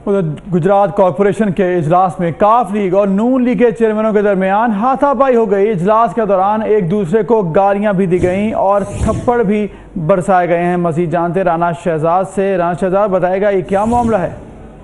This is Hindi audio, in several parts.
गुजरात कॉरपोरेशन के इजलास में काफ लीग और नून लीग के चेयरमैनों के दरमियान हाथापाई हो गई। इजलास के दौरान एक दूसरे को गालियां भी दी गईं और थप्पड़ भी बरसाए गए हैं। मजीद जानते राना शहजाद से। राना शहजाद, बताएगा ये क्या मामला है?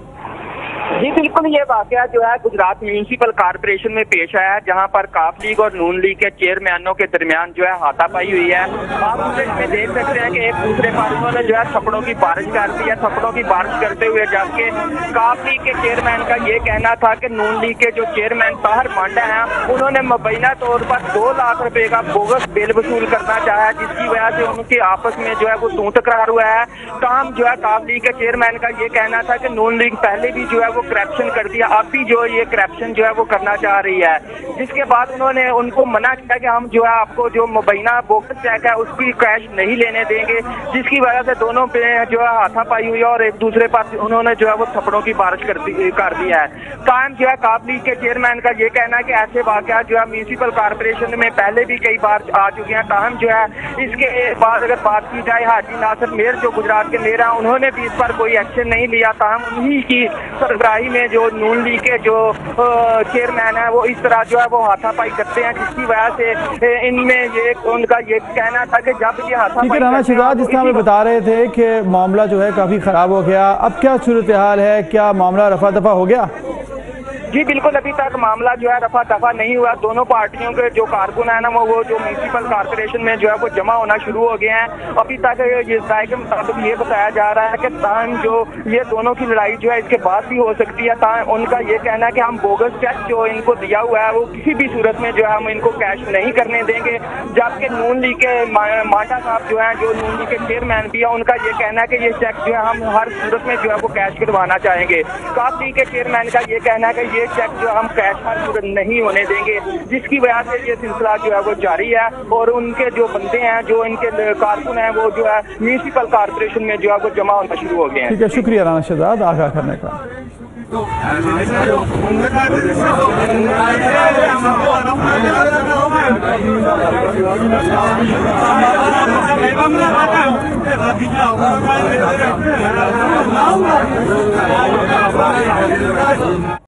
जी बिल्कुल, ये वाकया जो है गुजरात म्यूनिसिपल कॉर्पोरेशन में पेश आया है, जहां पर काफ लीग और नून लीग के चेयरमैनों के दरमियान जो है हाथापाई हुई है। आप इसमें देख सकते हैं कि एक दूसरे पर उन्होंने जो है थप्पड़ों की बारिश कर दी है। थप्पड़ों की बारिश करते हुए जबकि काफ लीग के चेयरमैन का ये कहना था कि नून लीग के जो चेयरमैन ताहर मांडा है उन्होंने मुबैना तौर पर 2 लाख रुपए का बोगस बिल वसूल करना चाहा, जिसकी वजह से उनके आपस में जो है वो तू तकरार हुआ है। ताहम जो है काफ लीग के चेयरमैन का ये कहना था कि नून लीग पहले भी जो है वो करप्शन कर दिया, अब भी जो ये करप्शन जो है वो करना चाह रही है। जिसके बाद उन्होंने उनको मना किया कि हम जो है आपको जो मुबैना बोगस चेक है उसकी कैश नहीं लेने देंगे, जिसकी वजह से दोनों पे जो है हाथापाई हुई और एक दूसरे पर उन्होंने जो है वो थप्पड़ों की बारिश कर दिया है। कायम जो है काफ लीग के चेयरमैन का ये कहना है कि ऐसे वाकया जो है म्यूनिसिपल कॉर्पोरेशन में पहले भी कई बार आ चुके हैं। ताहम जो है इसके बाद अगर बात की जाए हाजी नासिर मेयर जो गुजरात के मेयर हैं, उन्होंने भी इस पर कोई एक्शन नहीं लिया। ताहम उन्हीं की सरबराही में जो नून लीग के जो चेयरमैन है वो इस तरह जो है वो हाथापाई करते हैं, जिसकी वजह से इनमें ये उनका ये कहना था कि जब ये हाथापाई। राना शहजाद, जिस तरह हमें बता रहे थे कि मामला जो है काफी खराब हो गया, अब क्या सूरत हाल है? क्या मामला रफा दफा हो गया? जी बिल्कुल, अभी तक मामला जो है रफा दफा नहीं हुआ। दोनों पार्टियों के जो कारकुन है ना वो जो म्यूनिसिपल कॉर्पोरेशन में जो है वो जमा होना शुरू हो गए हैं। अभी तक ये राय के मुताबिक ये बताया जा रहा है कि ताहम जो ये दोनों की लड़ाई जो है इसके बाद भी हो सकती है। ताहम उनका ये कहना है कि हम बोगस चेक जो इनको दिया हुआ है वो किसी भी सूरत में जो है हम इनको कैश नहीं करने देंगे। जबकि नून लीग के मांडा साहब जो है, जो नून लीग के चेयरमैन भी है, उनका ये कहना है कि ये चेक जो है हम हर सूरत में जो है वो कैश करवाना चाहेंगे। काफ लीग के चेयरमैन का ये कहना है कि ये चेक जो हम कैश हर सूरत नहीं होने देंगे, जिसकी वजह से ये सिलसिला जो है वो जारी है। और उनके जो बंदे हैं, जो इनके कारकुन हैं, वो जो है म्यूनिसिपल कॉर्पोरेशन में जो है वो जमा होना शुरू हो गए हैं। ठीक है, शुक्रिया राना शहजाद आगाह करने का।